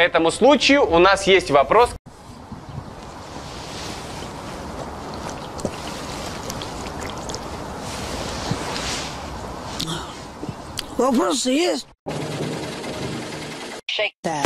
этому случаю у нас есть вопрос. Вопрос есть. Shake that.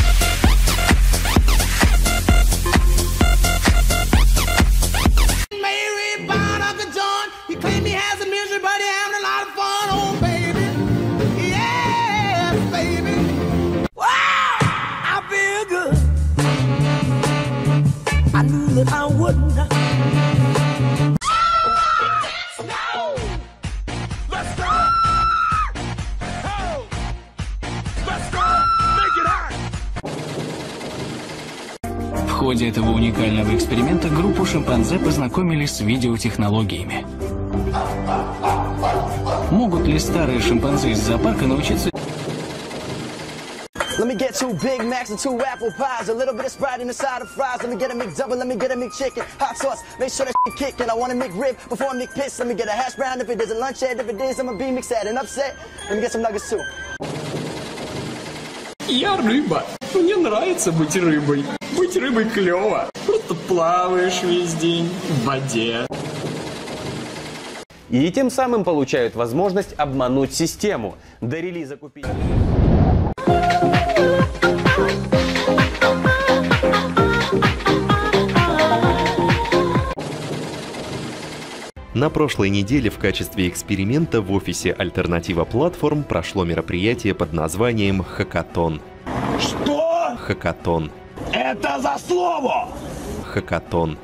В ходе этого уникального эксперимента группу шимпанзе познакомили с видеотехнологиями. Могут ли старые шимпанзе из зоопарка научиться... Let me get 2 Big Macs and 2 apple pies, a little bit of Sprite inside of fries. Let me get a McDouble, let me get a McChicken, hot sauce, make sure that shit kickin'. I want a McRib before a McPiss. Let me get a hash brown if it is a lunch head, if it is, I'ma be mixed and upset. Let me get some nuggets too. Я рыба. Мне нравится быть рыбой. Быть рыбой клёво. Просто плаваешь весь день в воде. И тем самым получают возможность обмануть систему. До релиза купить... На прошлой неделе в качестве эксперимента в офисе Альтернатива Платформ прошло мероприятие под названием «Хакатон». Что? Хакатон. Это за слово? Хакатон.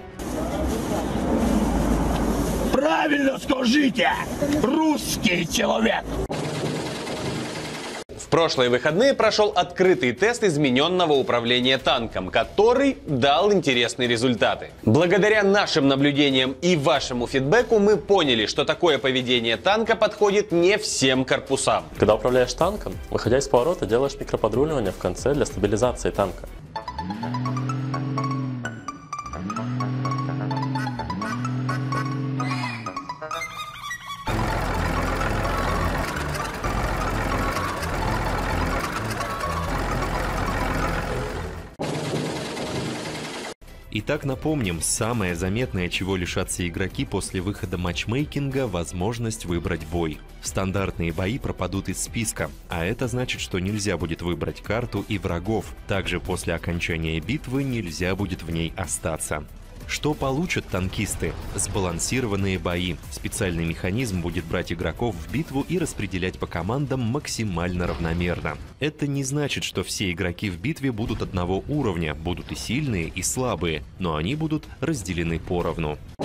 Правильно скажите, русский человек. В прошлые выходные прошел открытый тест измененного управления танком, который дал интересные результаты. Благодаря нашим наблюдениям и вашему фидбэку мы поняли, что такое поведение танка подходит не всем корпусам. Когда управляешь танком, выходя из поворота, делаешь микроподруливание в конце для стабилизации танка. Итак, напомним, самое заметное, чего лишатся игроки после выхода матчмейкинга – возможность выбрать бой. Стандартные бои пропадут из списка, а это значит, что нельзя будет выбрать карту и врагов. Также после окончания битвы нельзя будет в ней остаться. Что получат танкисты? Сбалансированные бои. Специальный механизм будет брать игроков в битву и распределять по командам максимально равномерно. Это не значит, что все игроки в битве будут одного уровня, будут и сильные, и слабые, но они будут разделены поровну.